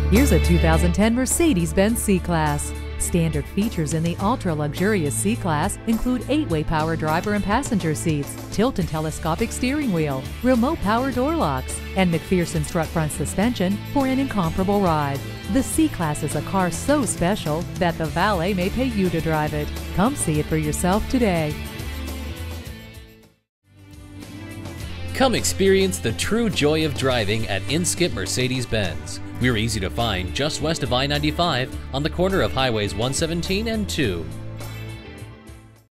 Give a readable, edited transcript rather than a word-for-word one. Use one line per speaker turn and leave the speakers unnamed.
Here's a 2010 Mercedes-Benz C-Class. Standard features in the ultra-luxurious C-Class include 8-way power driver and passenger seats, tilt and telescopic steering wheel, remote power door locks, and McPherson strut front suspension for an incomparable ride. The C-Class is a car so special that the valet may pay you to drive it. Come see it for yourself today.
Come experience the true joy of driving at Inskip Mercedes-Benz. We're easy to find just west of I-95 on the corner of Highways 117 and 2.